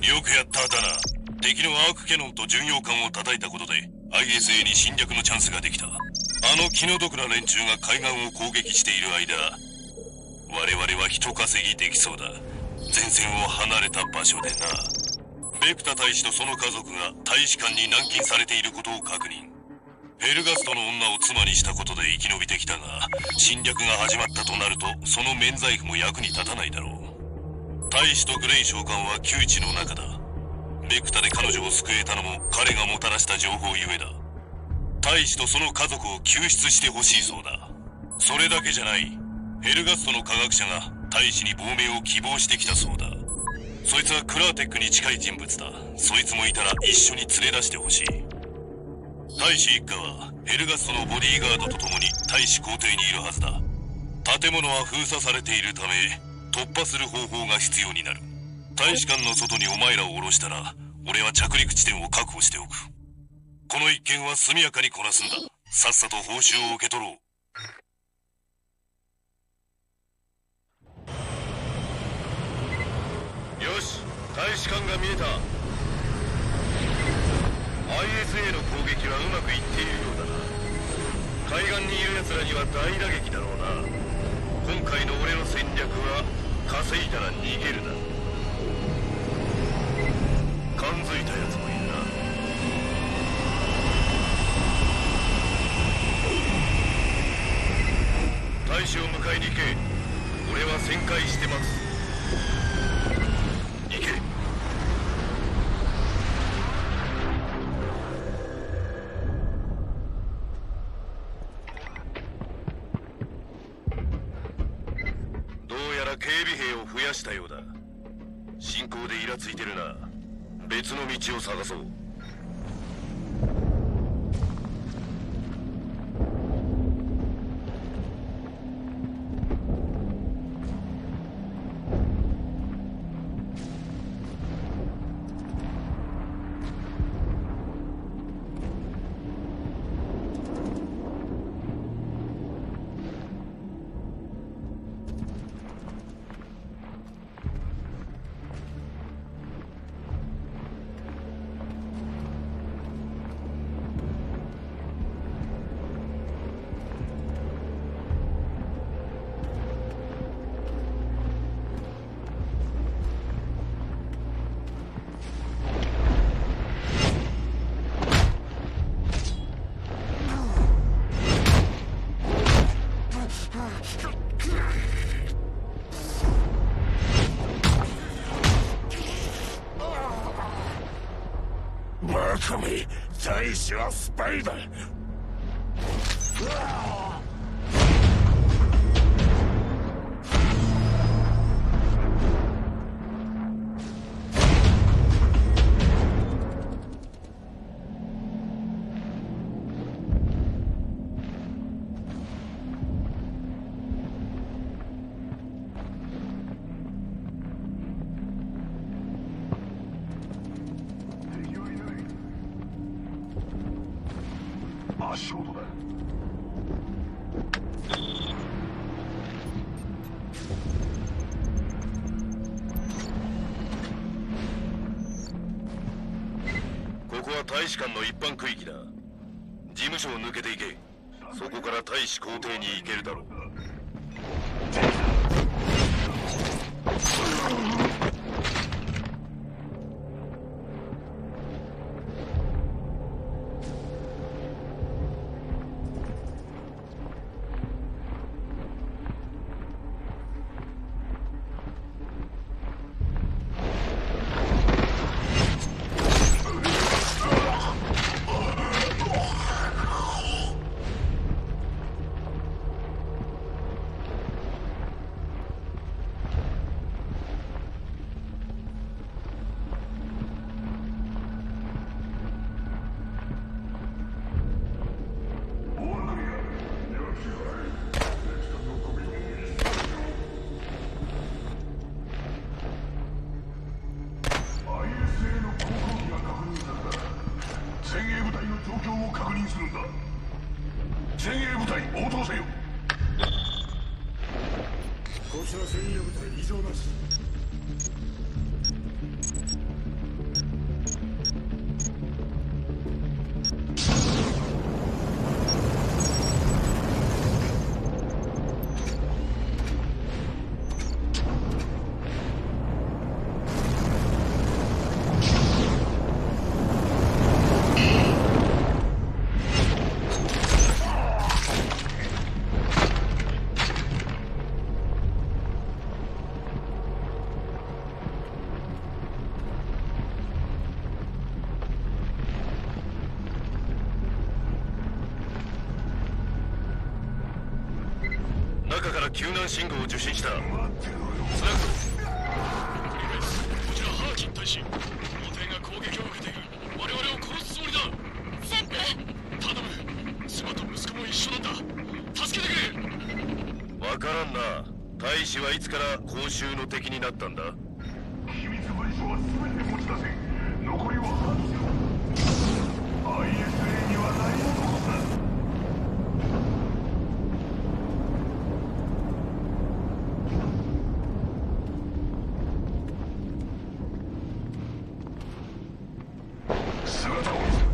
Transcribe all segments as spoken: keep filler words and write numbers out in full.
よくやっただな。敵のアークキャノンと巡洋艦を叩いたことで アイエスエー に侵略のチャンスができた。あの気の毒な連中が海岸を攻撃している間、我々は人稼ぎできそうだ。前線を離れた場所でな。ベクタ大使とその家族が大使館に軟禁されていることを確認。ヘルガストの女を妻にしたことで生き延びてきたが、侵略が始まったとなるとその免罪符も役に立たないだろう。大使とグレイ将官は窮地の中だ。ベクタで彼女を救えたのも彼がもたらした情報ゆえだ。大使とその家族を救出してほしいそうだ。それだけじゃない。ヘルガストの科学者が大使に亡命を希望してきたそうだ。そいつはクラーテックに近い人物だ。そいつもいたら一緒に連れ出してほしい。大使一家はヘルガストのボディーガードと共に大使公邸にいるはずだ。建物は封鎖されているため突破する方法が必要になる。大使館の外にお前らを降ろしたら俺は着陸地点を確保しておく。この一件は速やかにこなすんだ。さっさと報酬を受け取ろう。よし、大使館が見えた。 アイエスエー の攻撃はうまくいっているようだな。海岸にいる奴らには大打撃だろうな。今回の俺の戦略は稼いだら逃げるな。感づいた奴もいるな。大使を迎えに行け。俺は旋回して待つ。行け。どうやら警備兵を増やしたようだ。進行でイラついてるな。別の道を探そう。 バカめ、大使はスパイだ。足音だ。 ここは大使館の一般区域だ。事務所を抜けていけ。そこから大使公邸に行けるだろう。 前衛部隊応答せよ。 こちら前衛部隊異常なし。 救難信号を受信した。スナックこちらハーキン大使、皇帝が攻撃を受けている。我々を殺すつもりだ。 旋風、 頼む、妻と息子も一緒なんだ。助けてくれ。 わからんな。大使はいつから公衆の敵になったんだ。 機密文書は全て持ち出せ。残りは半数。 アイエスエー には何も残すな。姿を見せ。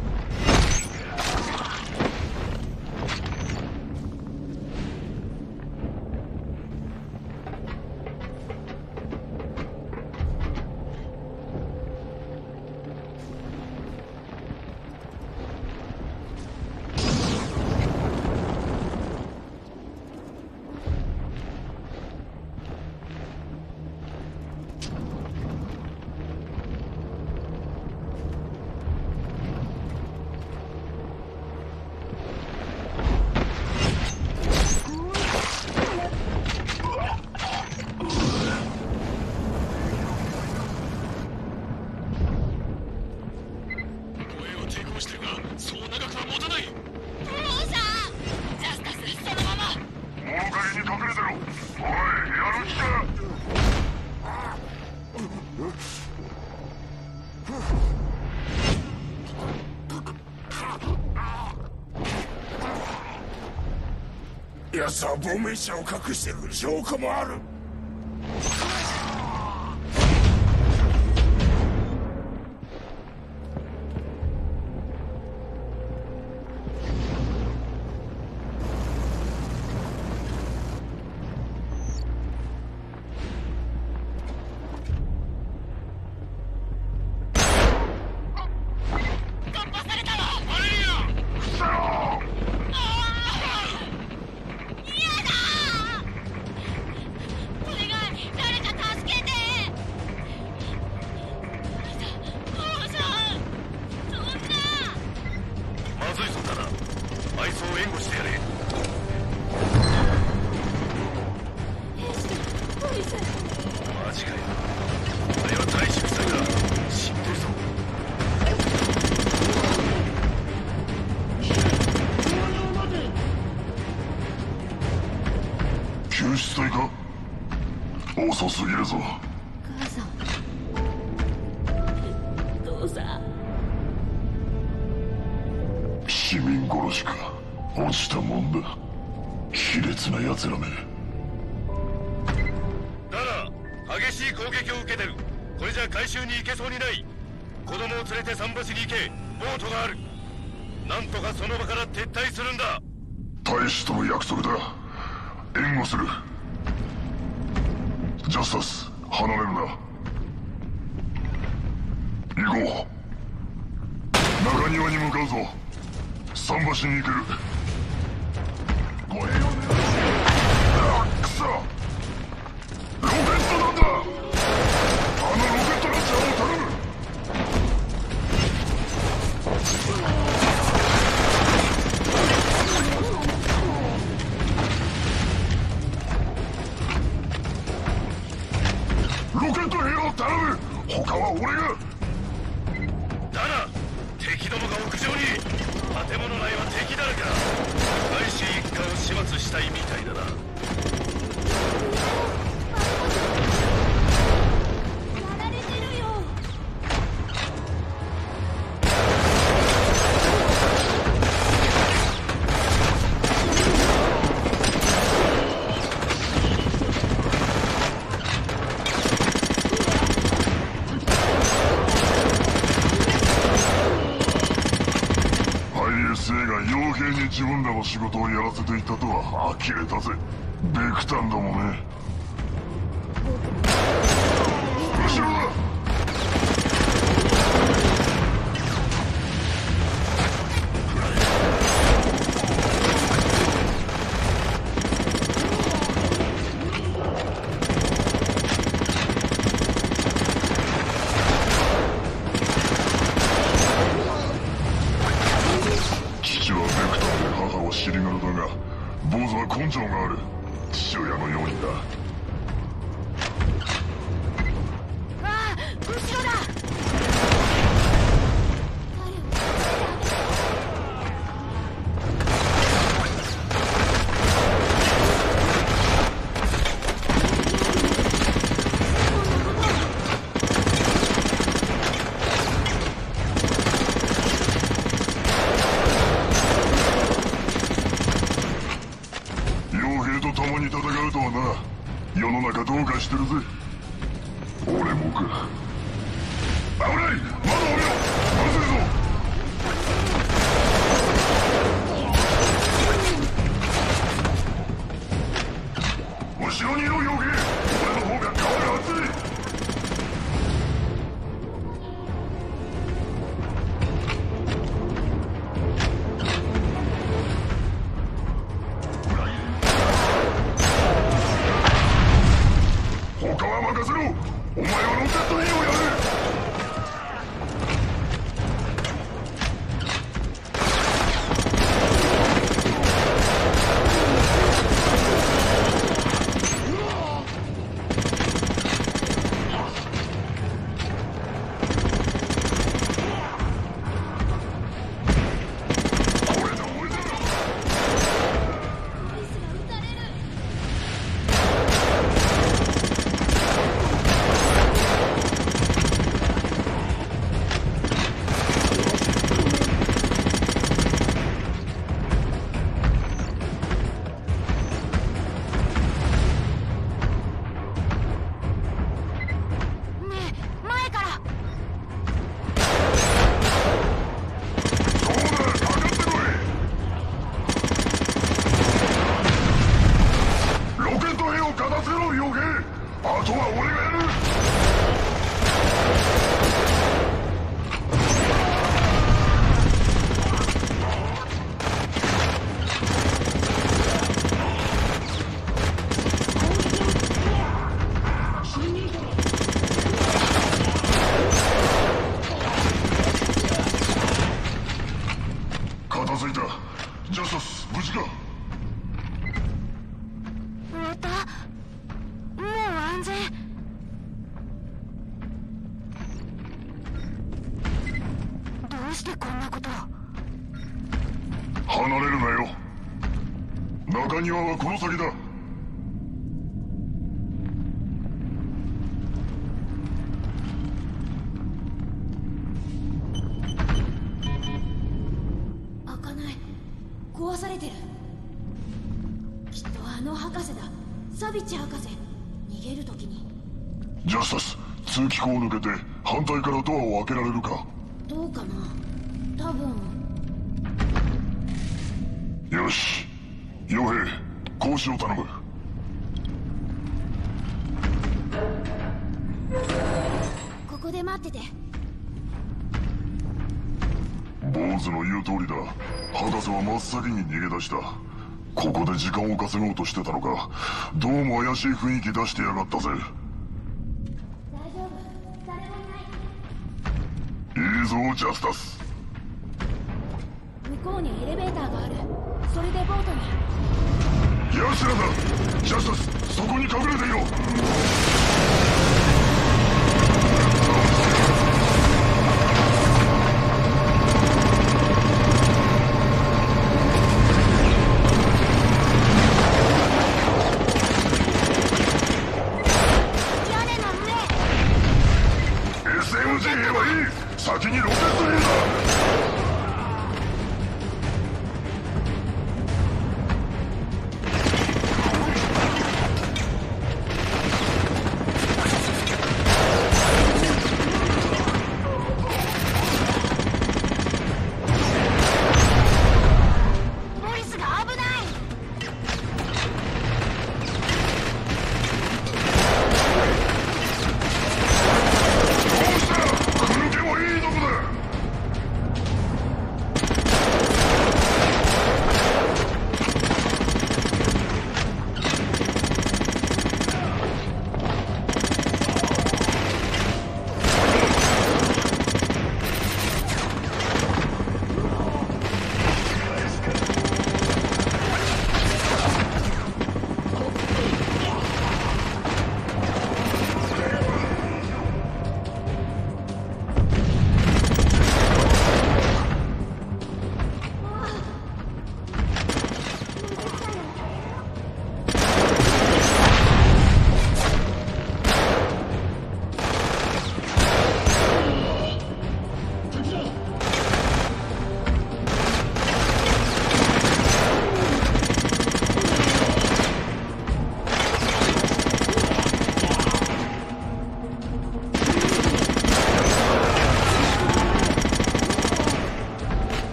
奴は亡命者を隠してる証拠もある。遅すぎるぞ。 母さん、父さん。 市民殺しか。落ちたもんだ。卑劣な奴らめ。 だが激しい攻撃を受けてる。これじゃ回収に行けそうにない。子供を連れて桟橋に行け。ボートがある。なんとかその場から撤退するんだ。 大使との約束だ。援護する。ジャスタス、離れるな。行こう。中庭に向かうぞ。桟橋に行ける。護衛を狙う。あっくそ。ロケットなんだ。あのロケットランチャーを頼む。ロケット兵を頼む。他は俺が。 だな、敵どもが屋上に。建物内は敵だらけだ。大使一家を始末したいみたいだな。 やられてるよ。 傭兵に自分らの仕事をやらせていたとは呆れたぜ。ベクタンどもね。後ろだ。父はベクタンで母は尻軽だが坊主は根性がある。父親のよ世の中どうかしてるぜ。俺もか。危ない、窓を見ろ。まずいぞ。後ろにいろ、傭兵。俺の方が顔が熱い。他は任せろ。お前はロケット兵をやれ。片付いた。ジャスタス、無事か。 またもう安全。どうしてこんなことを。 離れるなよ。中庭はこの先だ。 開かない。壊されてる。きっとあの博士だ。サビッチ博士。逃げるときに。 ジャスタス、通気口を抜けて反対からドアを開けられるか。 どうかな。多分。 よし、傭兵、講師を頼む。 ここで待ってて。 坊主の言う通りだ。博士は真っ先に逃げ出した。ここで時間を稼ごうとしてたのか。どうも怪しい雰囲気出してやがったぜ。 大丈夫。誰もいない。 いいぞ、ジャスタス。 向こうにエレベーターがある。それでボートに。 奴らだ。ジャスタス、そこに隠れていろ。 屋根の上。 エスエムジー 兵はいい。先にロケット兵だ。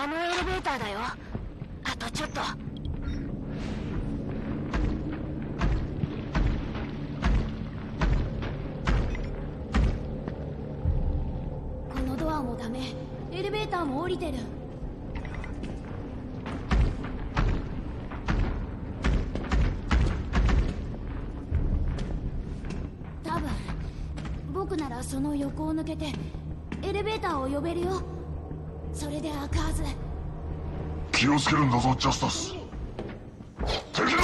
あのエレベーターだよ。あとちょっと。このドアもダメ。エレベーターも降りてる。多分僕ならその横を抜けてエレベーターを呼べるよ。それで開くはず。 気をつけるんだぞジャスタス。敵だ。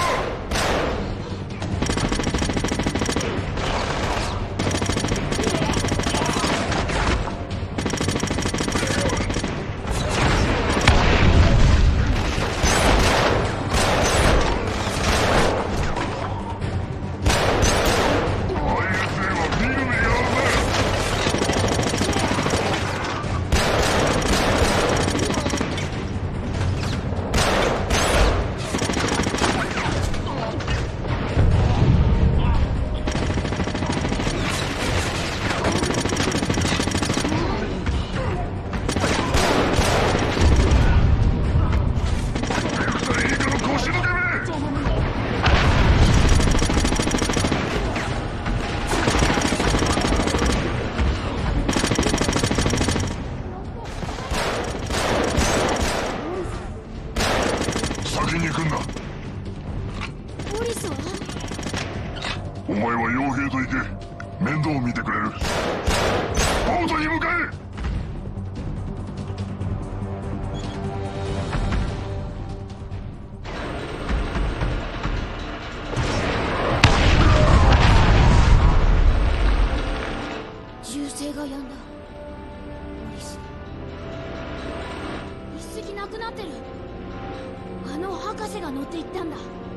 お前は傭兵と行け。面倒を見てくれる。ボートに向かえ。 銃声が止んだ。モリス、一隻なくなってる。あの博士が乗っていったんだ。